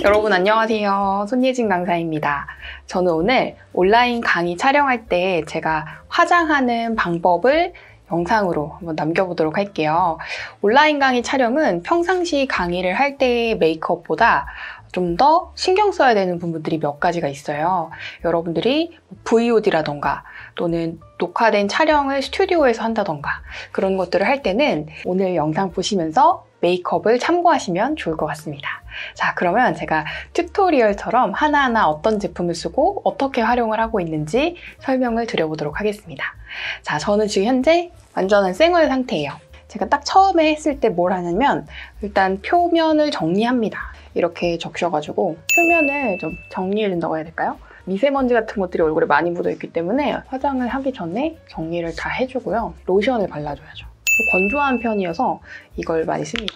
여러분 안녕하세요. 손예진 강사입니다. 저는 오늘 온라인 강의 촬영할 때 제가 화장하는 방법을 영상으로 한번 남겨보도록 할게요. 온라인 강의 촬영은 평상시 강의를 할 때의 메이크업보다 좀 더 신경 써야 되는 부분들이 몇 가지가 있어요. 여러분들이 VOD라던가 또는 녹화된 촬영을 스튜디오에서 한다던가 그런 것들을 할 때는 오늘 영상 보시면서 메이크업을 참고하시면 좋을 것 같습니다. 자, 그러면 제가 튜토리얼처럼 하나하나 어떤 제품을 쓰고 어떻게 활용을 하고 있는지 설명을 드려보도록 하겠습니다. 자, 저는 지금 현재 완전한 생얼 상태예요. 제가 딱 처음에 했을 때 뭘 하냐면 일단 표면을 정리합니다. 이렇게 적셔가지고 표면을 좀 정리해준다고 해야 될까요? 미세먼지 같은 것들이 얼굴에 많이 묻어있기 때문에 화장을 하기 전에 정리를 다 해주고요. 로션을 발라줘야죠. 건조한 편이어서 이걸 많이 씁니다.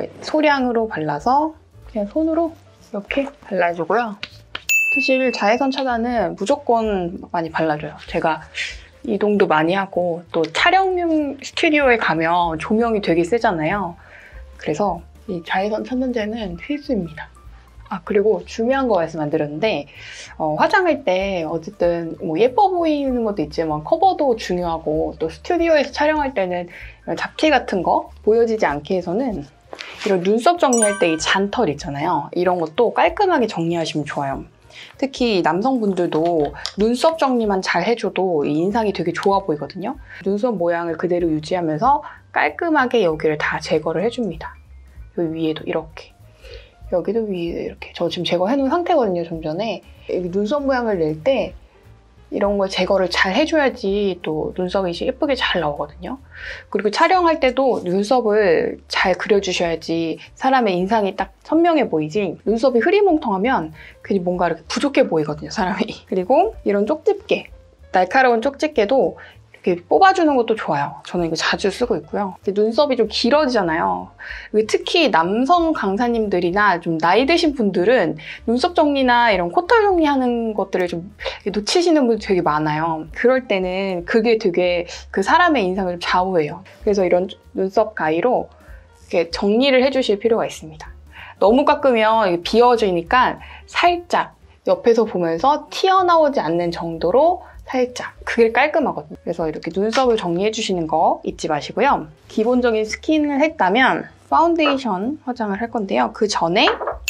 소량으로 발라서 그냥 손으로 이렇게 발라주고요. 사실 자외선 차단은 무조건 많이 발라줘요. 제가 이동도 많이 하고 또 촬영용 스튜디오에 가면 조명이 되게 세잖아요. 그래서 이 자외선 차단제는 필수입니다. 아, 그리고 중요한 거 말씀 안 드렸는데 화장할 때 어쨌든 뭐 예뻐 보이는 것도 있지만 커버도 중요하고 또 스튜디오에서 촬영할 때는 잡티 같은 거 보여지지 않게 해서는 이런 눈썹 정리할 때 이 잔털 있잖아요. 이런 것도 깔끔하게 정리하시면 좋아요. 특히 남성분들도 눈썹 정리만 잘 해줘도 이 인상이 되게 좋아 보이거든요. 눈썹 모양을 그대로 유지하면서 깔끔하게 여기를 다 제거를 해줍니다. 여기 위에도 이렇게, 여기도 위에 이렇게. 저 지금 제거해놓은 상태거든요, 좀 전에. 여기 눈썹 모양을 낼 때 이런 걸 제거를 잘 해줘야지 또 눈썹이 예쁘게 잘 나오거든요. 그리고 촬영할 때도 눈썹을 잘 그려주셔야지 사람의 인상이 딱 선명해 보이지, 눈썹이 흐리멍텅하면 괜히 뭔가 이렇게 부족해 보이거든요, 사람이. 그리고 이런 쪽집게, 날카로운 쪽집게도 이렇게 뽑아주는 것도 좋아요. 저는 이거 자주 쓰고 있고요. 눈썹이 좀 길어지잖아요. 특히 남성 강사님들이나 좀 나이 드신 분들은 눈썹 정리나 이런 코털 정리하는 것들을 좀 놓치시는 분들 되게 많아요. 그럴 때는 그게 되게 그 사람의 인상을 좀 좌우해요. 그래서 이런 눈썹 가위로 이렇게 정리를 해주실 필요가 있습니다. 너무 깎으면 비어지니까 살짝 옆에서 보면서 튀어나오지 않는 정도로 살짝, 그게 깔끔하거든요. 그래서 이렇게 눈썹을 정리해 주시는 거 잊지 마시고요. 기본적인 스킨을 했다면 파운데이션 화장을 할 건데요. 그 전에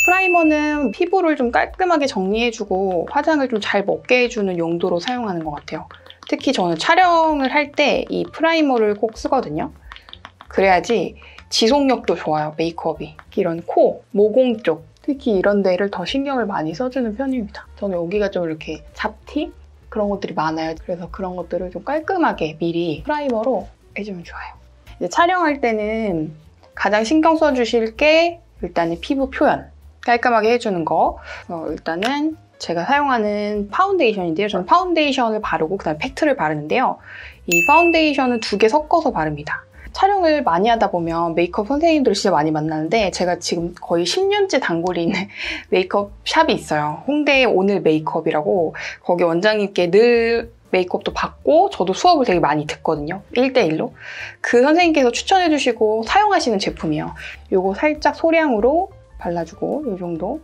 프라이머는 피부를 좀 깔끔하게 정리해주고 화장을 좀 잘 먹게 해주는 용도로 사용하는 것 같아요. 특히 저는 촬영을 할 때 이 프라이머를 꼭 쓰거든요. 그래야지 지속력도 좋아요, 메이크업이. 이런 코, 모공 쪽, 특히 이런 데를 더 신경을 많이 써주는 편입니다. 저는 여기가 좀 이렇게 잡티? 그런 것들이 많아요. 그래서 그런 것들을 좀 깔끔하게 미리 프라이머로 해주면 좋아요. 이제 촬영할 때는 가장 신경 써주실 게 일단은 피부 표현, 깔끔하게 해주는 거. 일단은 제가 사용하는 파운데이션인데요. 저는 파운데이션을 바르고 그다음에 팩트를 바르는데요. 이 파운데이션은 2개 섞어서 바릅니다. 촬영을 많이 하다 보면 메이크업 선생님들을 진짜 많이 만나는데 제가 지금 거의 10년째 단골이 있는 메이크업 샵이 있어요. 홍대의 오늘 메이크업이라고. 거기 원장님께 늘 메이크업도 받고 저도 수업을 되게 많이 듣거든요. 1대1로. 그 선생님께서 추천해 주시고 사용하시는 제품이에요. 요거 살짝 소량으로 발라주고 이 정도.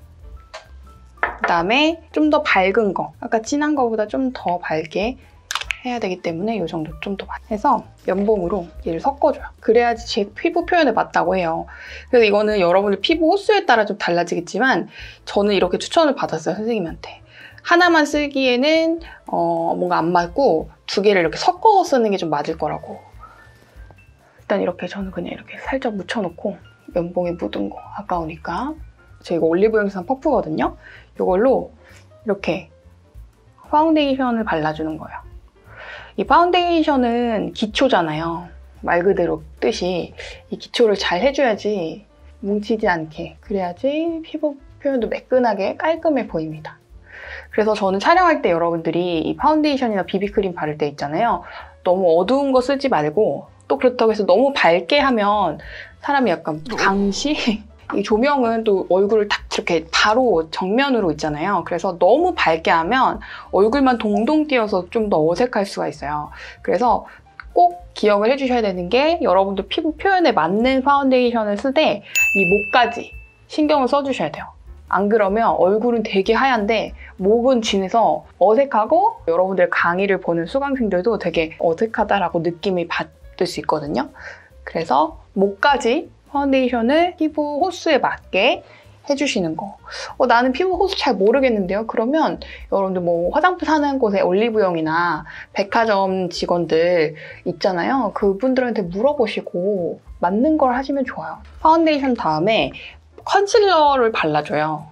그다음에 좀 더 밝은 거. 아까 진한 거보다 좀 더 밝게 해야 되기 때문에 이 정도 좀 더 많이 해서 면봉으로 얘를 섞어줘요. 그래야지 제 피부 표현에 맞다고 해요. 그래서 이거는 여러분들 피부 호수에 따라 좀 달라지겠지만 저는 이렇게 추천을 받았어요, 선생님한테. 하나만 쓰기에는 뭔가 안 맞고 2개를 이렇게 섞어서 쓰는 게 좀 맞을 거라고. 일단 이렇게 저는 그냥 이렇게 살짝 묻혀놓고 면봉에 묻은 거 아까우니까. 저 이거 올리브영산 퍼프거든요. 이걸로 이렇게 파운데이션을 발라주는 거예요. 이 파운데이션은 기초잖아요. 말 그대로 뜻이 이 기초를 잘 해줘야지 뭉치지 않게, 그래야지 피부 표현도 매끈하게 깔끔해 보입니다. 그래서 저는 촬영할 때 여러분들이 이 파운데이션이나 비비크림 바를 때 있잖아요. 너무 어두운 거 쓰지 말고, 또 그렇다고 해서 너무 밝게 하면 사람이 약간 강시? 이 조명은 또 얼굴을 딱 이렇게 바로 정면으로 있잖아요. 그래서 너무 밝게 하면 얼굴만 동동 띄어서 좀 더 어색할 수가 있어요. 그래서 꼭 기억을 해주셔야 되는 게 여러분들 피부 표현에 맞는 파운데이션을 쓰되 이 목까지 신경을 써주셔야 돼요. 안 그러면 얼굴은 되게 하얀데 목은 진해서 어색하고 여러분들 강의를 보는 수강생들도 되게 어색하다라고 느낌이 받을 수 있거든요. 그래서 목까지 파운데이션을 피부 호수에 맞게 해주시는 거. 나는 피부 호수 잘 모르겠는데요. 그러면 여러분들 뭐 화장품 사는 곳에 올리브영이나 백화점 직원들 있잖아요. 그분들한테 물어보시고 맞는 걸 하시면 좋아요. 파운데이션 다음에 컨실러를 발라줘요.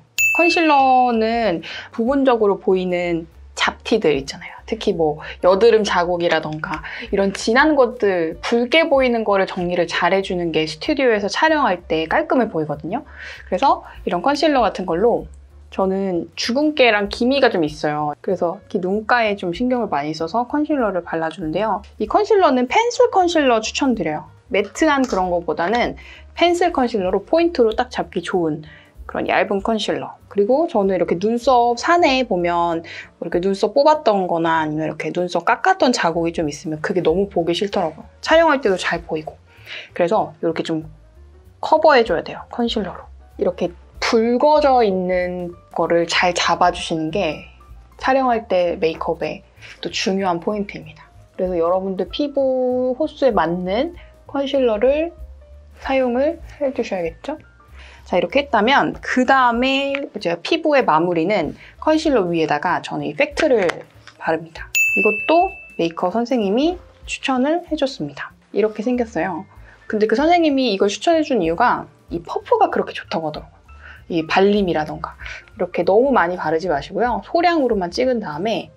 컨실러는 부분적으로 보이는 잡티들 있잖아요. 특히 뭐 여드름 자국이라던가 이런 진한 것들, 붉게 보이는 거를 정리를 잘 해주는 게 스튜디오에서 촬영할 때 깔끔해 보이거든요. 그래서 이런 컨실러 같은 걸로 저는 주근깨랑 기미가 좀 있어요. 그래서 이렇게 눈가에 좀 신경을 많이 써서 컨실러를 발라주는데요. 이 컨실러는 펜슬 컨실러 추천드려요. 매트한 그런 것보다는 펜슬 컨실러로 포인트로 딱 잡기 좋은 그런 얇은 컨실러. 그리고 저는 이렇게 눈썹 산에 보면 이렇게 눈썹 뽑았던 거나 아니면 이렇게 눈썹 깎았던 자국이 좀 있으면 그게 너무 보기 싫더라고요. 촬영할 때도 잘 보이고. 그래서 이렇게 좀 커버해줘야 돼요, 컨실러로. 이렇게 붉어져 있는 거를 잘 잡아주시는 게 촬영할 때 메이크업에 또 중요한 포인트입니다. 그래서 여러분들 피부 호수에 맞는 컨실러를 사용을 해주셔야겠죠? 자, 이렇게 했다면 그 다음에 이제 피부의 마무리는 컨실러 위에다가 저는 이 팩트를 바릅니다. 이것도 메이크업 선생님이 추천을 해줬습니다. 이렇게 생겼어요. 근데 그 선생님이 이걸 추천해준 이유가 이 퍼프가 그렇게 좋다고 하더라고요. 이 발림이라던가 이렇게 너무 많이 바르지 마시고요. 소량으로만 찍은 다음에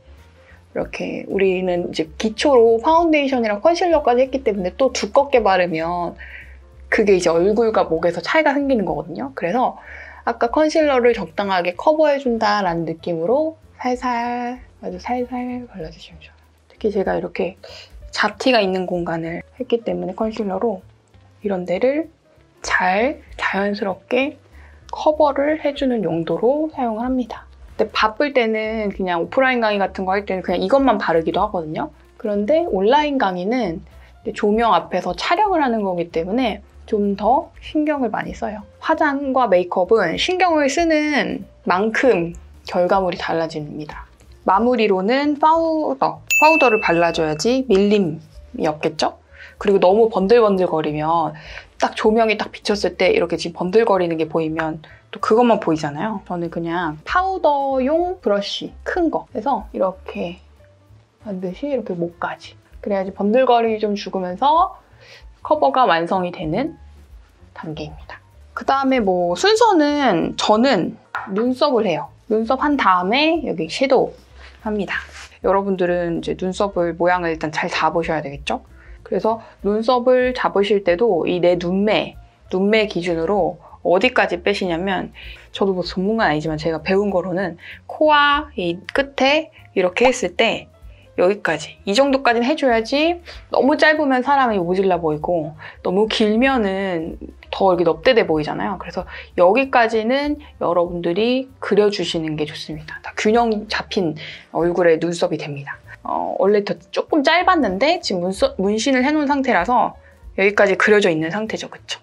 이렇게 우리는 이제 기초로 파운데이션이랑 컨실러까지 했기 때문에 또 두껍게 바르면 그게 이제 얼굴과 목에서 차이가 생기는 거거든요. 그래서 아까 컨실러를 적당하게 커버해준다라는 느낌으로 살살, 아주 살살 발라주시면 좋아요. 특히 제가 이렇게 잡티가 있는 공간을 했기 때문에 컨실러로 이런 데를 잘 자연스럽게 커버를 해주는 용도로 사용을 합니다. 근데 바쁠 때는 그냥 오프라인 강의 같은 거 할 때는 그냥 이것만 바르기도 하거든요. 그런데 온라인 강의는 조명 앞에서 촬영을 하는 거기 때문에 좀 더 신경을 많이 써요. 화장과 메이크업은 신경을 쓰는 만큼 결과물이 달라집니다. 마무리로는 파우더를 발라줘야지 밀림이 없겠죠? 그리고 너무 번들번들거리면 딱 조명이 딱 비쳤을 때 이렇게 지금 번들거리는 게 보이면 또 그것만 보이잖아요. 저는 그냥 파우더용 브러쉬 큰 거 해서 이렇게 반드시 이렇게 목까지. 그래야지 번들거림이 좀 죽으면서 커버가 완성이 되는 단계입니다. 그 다음에 뭐 순서는 저는 눈썹을 해요. 눈썹 한 다음에 여기 섀도우 합니다. 여러분들은 이제 눈썹을 모양을 일단 잘 잡으셔야 되겠죠? 그래서 눈썹을 잡으실 때도 이 내 눈매 기준으로 어디까지 빼시냐면 저도 뭐 전문가는 아니지만 제가 배운 거로는 코와 이 끝에 이렇게 했을 때 여기까지 이 정도까지는 해줘야지 너무 짧으면 사람이 모질라 보이고 너무 길면은 더 이렇게 넙대대 보이잖아요. 그래서 여기까지는 여러분들이 그려주시는 게 좋습니다. 다 균형 잡힌 얼굴의 눈썹이 됩니다. 원래 더 조금 짧았는데 지금 문신을 해놓은 상태라서 여기까지 그려져 있는 상태죠. 그쵸?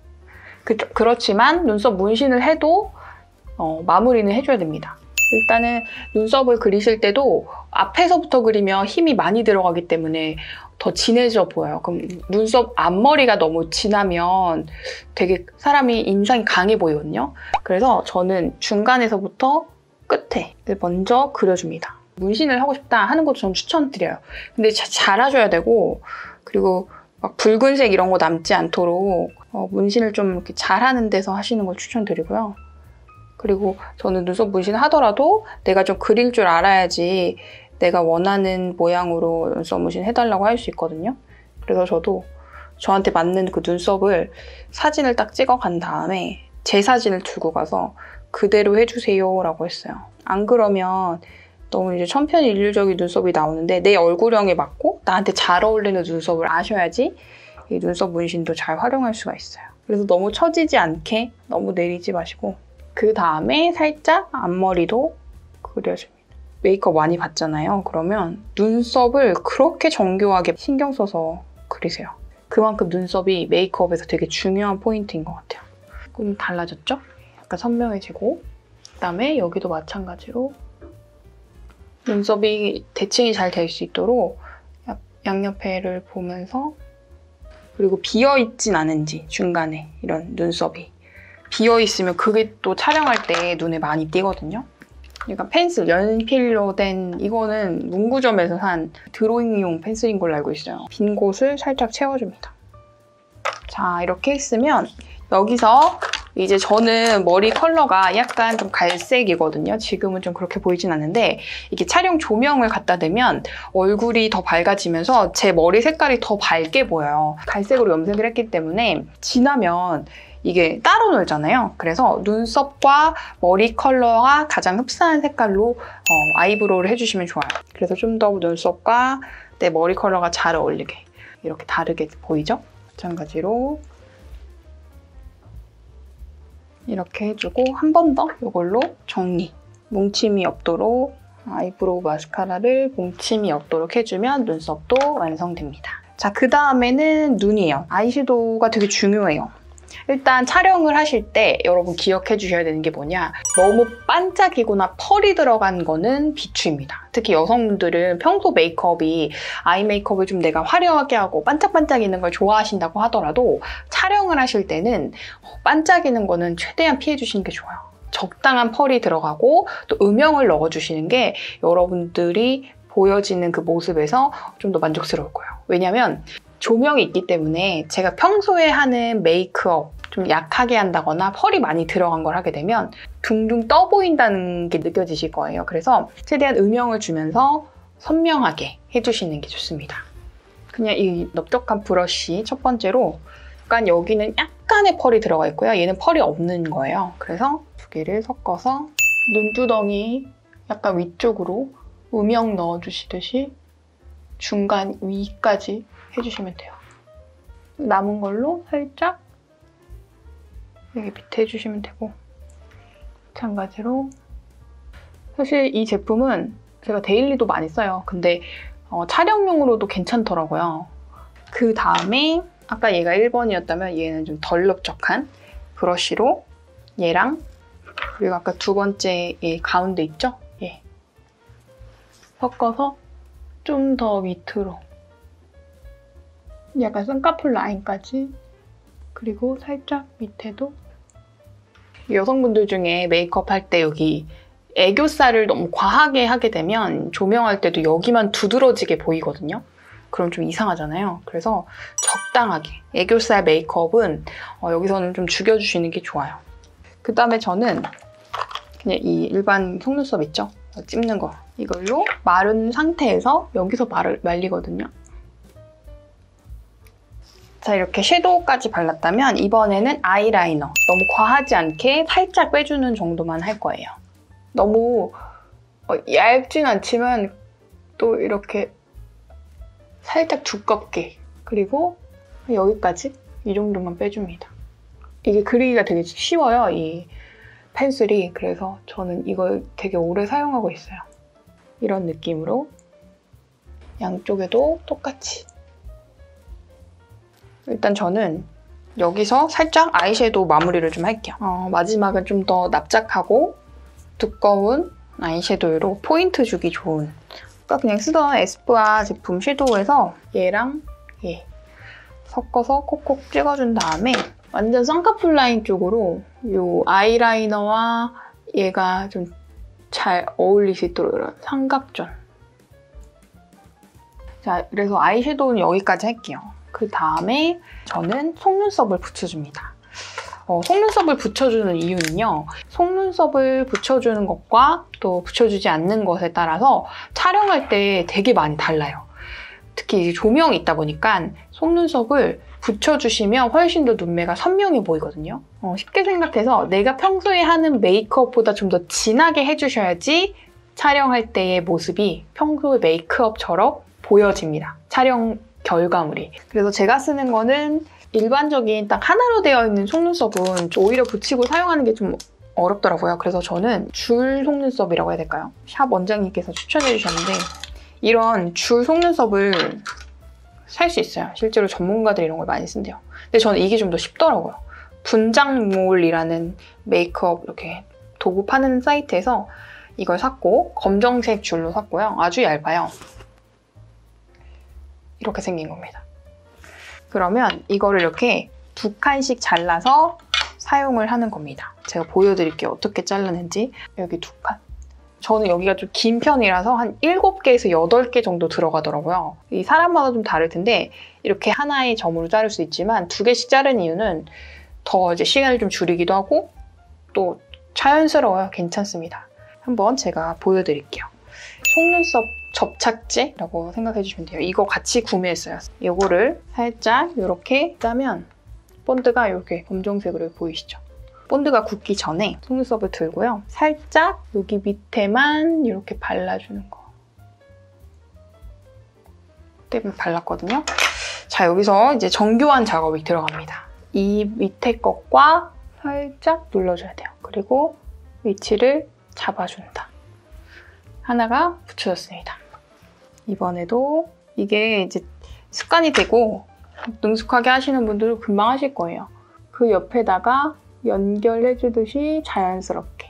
그렇지만 눈썹 문신을 해도 마무리는 해줘야 됩니다. 일단은 눈썹을 그리실 때도 앞에서부터 그리면 힘이 많이 들어가기 때문에 더 진해져 보여요. 그럼 눈썹 앞머리가 너무 진하면 되게 사람이 인상이 강해 보이거든요. 그래서 저는 중간에서부터 끝에 먼저 그려줍니다. 문신을 하고 싶다 하는 것도 전 추천드려요. 근데 잘 하셔야 되고 그리고 막 붉은색 이런 거 남지 않도록 문신을 좀 이렇게 잘하는 데서 하시는 걸 추천드리고요. 그리고 저는 눈썹 문신 하더라도 내가 좀 그릴 줄 알아야지 내가 원하는 모양으로 눈썹 문신 해달라고 할 수 있거든요. 그래서 저도 저한테 맞는 그 눈썹을 사진을 딱 찍어간 다음에 제 사진을 들고 가서 그대로 해주세요 라고 했어요. 안 그러면 너무 이제 천편일률적인 눈썹이 나오는데 내 얼굴형에 맞고 나한테 잘 어울리는 눈썹을 아셔야지 이 눈썹 문신도 잘 활용할 수가 있어요. 그래서 너무 처지지 않게 너무 내리지 마시고 그 다음에 살짝 앞머리도 그려줍니다. 메이크업 많이 받잖아요. 그러면 눈썹을 그렇게 정교하게 신경 써서 그리세요. 그만큼 눈썹이 메이크업에서 되게 중요한 포인트인 것 같아요. 조금 달라졌죠? 약간 선명해지고 그다음에 여기도 마찬가지로 눈썹이 대칭이 잘 될 수 있도록 양옆에를 보면서, 그리고 비어있진 않은지 중간에 이런 눈썹이 비어있으면 그게 또 촬영할 때 눈에 많이 띄거든요. 그러니까 펜슬, 연필로 된, 이거는 문구점에서 산 드로잉용 펜슬인 걸로 알고 있어요. 빈 곳을 살짝 채워줍니다. 자, 이렇게 했으면 여기서 이제 저는 머리 컬러가 약간 좀 갈색이거든요. 지금은 좀 그렇게 보이진 않는데 이게 촬영 조명을 갖다 대면 얼굴이 더 밝아지면서 제 머리 색깔이 더 밝게 보여요. 갈색으로 염색을 했기 때문에 지나면 이게 따로 놀잖아요. 그래서 눈썹과 머리 컬러가 가장 흡사한 색깔로 아이브로우를 해주시면 좋아요. 그래서 좀 더 눈썹과 내 머리 컬러가 잘 어울리게 이렇게 다르게 보이죠? 마찬가지로 이렇게 해주고 한 번 더 이걸로 정리. 뭉침이 없도록 아이브로우 마스카라를 뭉침이 없도록 해주면 눈썹도 완성됩니다. 자, 그 다음에는 눈이에요. 아이섀도우가 되게 중요해요. 일단 촬영을 하실 때 여러분 기억해 주셔야 되는 게 뭐냐, 너무 반짝이거나 펄이 들어간 거는 비추입니다. 특히 여성분들은 평소 메이크업이 아이 메이크업을 좀 내가 화려하게 하고 반짝반짝이는 걸 좋아하신다고 하더라도 촬영을 하실 때는 반짝이는 거는 최대한 피해 주시는 게 좋아요. 적당한 펄이 들어가고 또 음영을 넣어주시는 게 여러분들이 보여지는 그 모습에서 좀 더 만족스러울 거예요. 왜냐면 조명이 있기 때문에 제가 평소에 하는 메이크업 좀 약하게 한다거나 펄이 많이 들어간 걸 하게 되면 둥둥 떠 보인다는 게 느껴지실 거예요. 그래서 최대한 음영을 주면서 선명하게 해주시는 게 좋습니다. 그냥 이 넓적한 브러쉬 첫 번째로 약간 여기는 약간의 펄이 들어가 있고요. 얘는 펄이 없는 거예요. 그래서 두 개를 섞어서 눈두덩이 약간 위쪽으로 음영 넣어주시듯이 중간 위까지 해주시면 돼요. 남은 걸로 살짝 여기 밑에 해주시면 되고, 마찬가지로 사실 이 제품은 제가 데일리도 많이 써요. 근데 촬영용으로도 괜찮더라고요. 그 다음에 아까 얘가 1번이었다면 얘는 좀 덜 넓적한 브러쉬로 얘랑, 그리고 아까 두 번째 얘 가운데 있죠? 얘 섞어서 좀 더 밑으로 약간 쌍꺼풀 라인까지, 그리고 살짝 밑에도. 여성분들 중에 메이크업 할 때 여기 애교살을 너무 과하게 하게 되면 조명할 때도 여기만 두드러지게 보이거든요. 그럼 좀 이상하잖아요. 그래서 적당하게 애교살 메이크업은 여기서는 좀 죽여주시는 게 좋아요. 그 다음에 저는 그냥 이 일반 속눈썹 있죠? 찝는 거, 이걸로 마른 상태에서 여기서 말리거든요. 자, 이렇게 섀도우까지 발랐다면 이번에는 아이라이너. 너무 과하지 않게 살짝 빼주는 정도만 할 거예요. 너무 얇진 않지만 또 이렇게 살짝 두껍게, 그리고 여기까지 이 정도만 빼줍니다. 이게 그리기가 되게 쉬워요, 이 펜슬이. 그래서 저는 이걸 되게 오래 사용하고 있어요. 이런 느낌으로 양쪽에도 똑같이. 일단 저는 여기서 살짝 아이섀도우 마무리를 좀 할게요. 마지막은 좀 더 납작하고 두꺼운 아이섀도우로 포인트 주기 좋은, 아까 그냥 쓰던 에스쁘아 제품 섀도우에서 얘랑 얘 섞어서 콕콕 찍어준 다음에 완전 쌍꺼풀 라인 쪽으로 이 아이라이너와 얘가 좀 잘 어울릴 수 있도록 이런 삼각존. 자, 그래서 아이섀도우는 여기까지 할게요. 그 다음에 저는 속눈썹을 붙여줍니다. 속눈썹을 붙여주는 이유는요, 속눈썹을 붙여주는 것과 또 붙여주지 않는 것에 따라서 촬영할 때 되게 많이 달라요. 특히 조명이 있다 보니까 속눈썹을 붙여주시면 훨씬 더 눈매가 선명해 보이거든요. 쉽게 생각해서 내가 평소에 하는 메이크업보다 좀 더 진하게 해주셔야지 촬영할 때의 모습이 평소의 메이크업처럼 보여집니다. 촬영 결과물이. 그래서 제가 쓰는 거는 일반적인 딱 하나로 되어 있는 속눈썹은 오히려 붙이고 사용하는 게 좀 어렵더라고요. 그래서 저는 줄 속눈썹이라고 해야 될까요? 샵 원장님께서 추천해 주셨는데 이런 줄 속눈썹을 살 수 있어요. 실제로 전문가들이 이런 걸 많이 쓴대요. 근데 저는 이게 좀 더 쉽더라고요. 분장몰이라는 메이크업 이렇게 도구 파는 사이트에서 이걸 샀고 검정색 줄로 샀고요. 아주 얇아요. 이렇게 생긴 겁니다. 그러면 이거를 이렇게 2칸씩 잘라서 사용을 하는 겁니다. 제가 보여드릴게요. 어떻게 자르는지. 여기 2칸. 저는 여기가 좀 긴 편이라서 한 7개에서 8개 정도 들어가더라고요. 이 사람마다 좀 다를 텐데 이렇게 하나의 점으로 자를 수 있지만 2개씩 자른 이유는 더 이제 시간을 좀 줄이기도 하고 또 자연스러워요. 괜찮습니다. 한번 제가 보여드릴게요. 속눈썹 접착제라고 생각해 주시면 돼요. 이거 같이 구매했어요. 이거를 살짝 이렇게 짜면 본드가 이렇게 검정색으로 보이시죠? 본드가 굳기 전에 속눈썹을 들고요. 살짝 여기 밑에만 이렇게 발라주는 거. 때문에 발랐거든요. 자, 여기서 이제 정교한 작업이 들어갑니다. 이 밑에 것과 살짝 눌러줘야 돼요. 그리고 위치를 잡아준다. 하나가 붙여졌습니다. 이번에도 이게 이제 습관이 되고 능숙하게 하시는 분들은 금방 하실 거예요. 그 옆에다가 연결해주듯이 자연스럽게.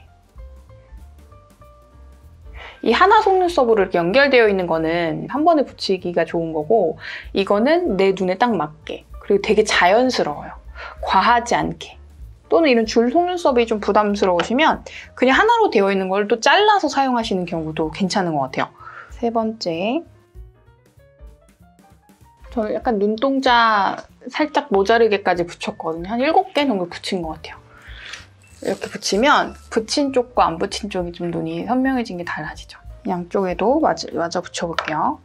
이 하나 속눈썹으로 이렇게 연결되어 있는 거는 한 번에 붙이기가 좋은 거고 이거는 내 눈에 딱 맞게 그리고 되게 자연스러워요. 과하지 않게. 또는 이런 줄 속눈썹이 좀 부담스러우시면 그냥 하나로 되어 있는 걸 또 잘라서 사용하시는 경우도 괜찮은 것 같아요. 3번째. 저는 약간 눈동자 살짝 모자르게까지 붙였거든요. 한 7개 정도 붙인 것 같아요. 이렇게 붙이면 붙인 쪽과 안 붙인 쪽이 좀 눈이 선명해진 게 달라지죠. 양쪽에도 마저 붙여볼게요.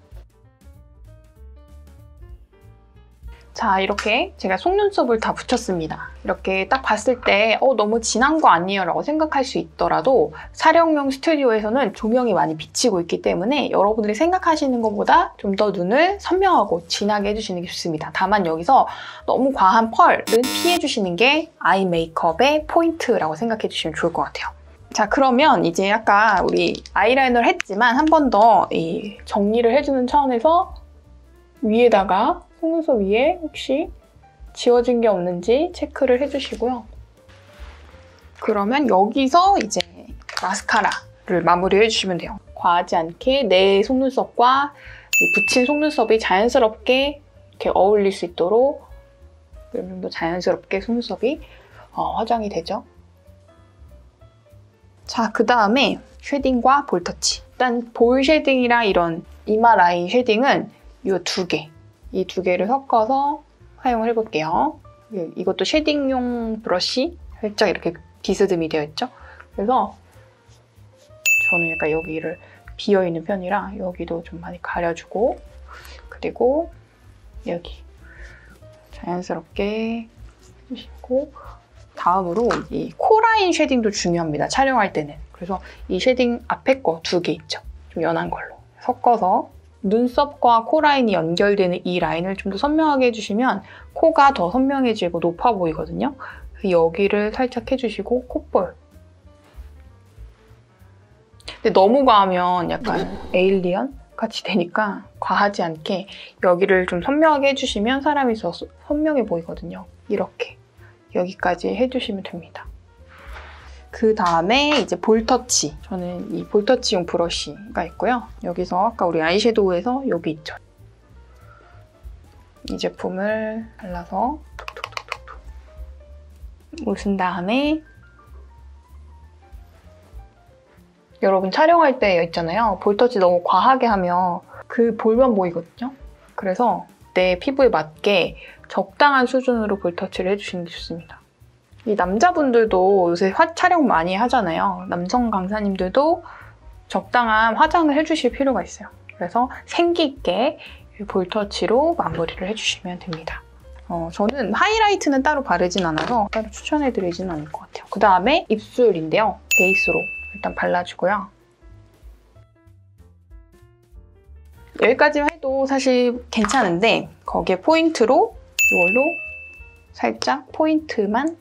자, 이렇게 제가 속눈썹을 다 붙였습니다. 이렇게 딱 봤을 때 너무 진한 거 아니에요? 라고 생각할 수 있더라도 촬영용 스튜디오에서는 조명이 많이 비치고 있기 때문에 여러분들이 생각하시는 것보다 좀 더 눈을 선명하고 진하게 해주시는 게 좋습니다. 다만 여기서 너무 과한 펄은 피해주시는 게 아이 메이크업의 포인트라고 생각해 주시면 좋을 것 같아요. 자, 그러면 이제 아까 우리 아이라이너를 했지만 한 번 더 이 정리를 해주는 차원에서 위에다가 속눈썹 위에 혹시 지워진 게 없는지 체크를 해주시고요. 그러면 여기서 이제 마스카라를 마무리해 주시면 돼요. 과하지 않게 내 속눈썹과 붙인 속눈썹이 자연스럽게 이렇게 어울릴 수 있도록 이 정도 자연스럽게 속눈썹이 화장이 되죠. 자, 그 다음에 쉐딩과 볼터치. 일단 볼 쉐딩이랑 이런 이마 라인 쉐딩은 이 2개. 이 2개를 섞어서 사용을 해볼게요. 이것도 쉐딩용 브러쉬 살짝 이렇게 비스듬히 되어 있죠? 그래서 저는 약간 여기를 비어있는 편이라 여기도 좀 많이 가려주고 그리고 여기 자연스럽게 해주시고 다음으로 이 코라인 쉐딩도 중요합니다. 촬영할 때는. 그래서 이 쉐딩 앞에 거 2개 있죠? 좀 연한 걸로 섞어서 눈썹과 코 라인이 연결되는 이 라인을 좀 더 선명하게 해주시면 코가 더 선명해지고 높아 보이거든요. 여기를 살짝 해주시고 콧볼. 근데 너무 과하면 약간 에일리언 같이 되니까 과하지 않게 여기를 좀 선명하게 해주시면 사람이 더 선명해 보이거든요. 이렇게 여기까지 해주시면 됩니다. 그 다음에 이제 볼터치. 저는 이 볼터치용 브러쉬가 있고요. 여기서 아까 우리 아이섀도우에서 여기 있죠. 이 제품을 발라서 톡톡톡톡톡 웃은 다음에 여러분 촬영할 때 있잖아요. 볼터치 너무 과하게 하면 그 볼만 보이거든요. 그래서 내 피부에 맞게 적당한 수준으로 볼터치를 해주시는 게 좋습니다. 이 남자분들도 요새 촬영 많이 하잖아요. 남성 강사님들도 적당한 화장을 해주실 필요가 있어요. 그래서 생기 있게 볼터치로 마무리를 해주시면 됩니다. 저는 하이라이트는 따로 바르진 않아서 따로 추천해드리지는 않을 것 같아요. 그 다음에 입술인데요. 베이스로 일단 발라주고요. 여기까지만 해도 사실 괜찮은데 거기에 포인트로 이걸로 살짝 포인트만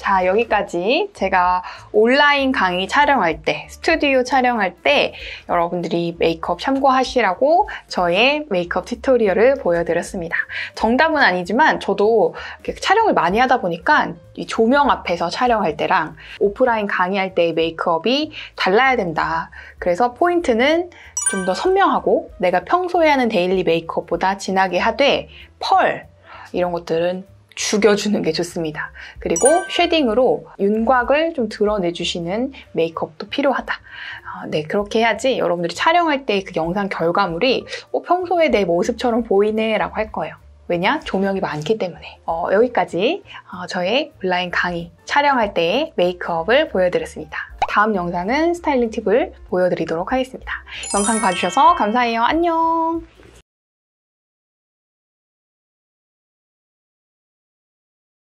자, 여기까지 제가 온라인 강의 촬영할 때, 스튜디오 촬영할 때 여러분들이 메이크업 참고하시라고 저의 메이크업 튜토리얼을 보여드렸습니다. 정답은 아니지만 저도 촬영을 많이 하다 보니까 이 조명 앞에서 촬영할 때랑 오프라인 강의할 때의 메이크업이 달라야 된다. 그래서 포인트는 좀 더 선명하고 내가 평소에 하는 데일리 메이크업보다 진하게 하되 펄 이런 것들은 죽여주는 게 좋습니다. 그리고 쉐딩으로 윤곽을 좀 드러내주시는 메이크업도 필요하다. 네, 그렇게 해야지 여러분들이 촬영할 때 그 영상 결과물이 평소에 내 모습처럼 보이네 라고 할 거예요. 왜냐? 조명이 많기 때문에. 여기까지 저의 온라인 강의 촬영할 때의 메이크업을 보여드렸습니다. 다음 영상은 스타일링 팁을 보여드리도록 하겠습니다. 영상 봐주셔서 감사해요. 안녕!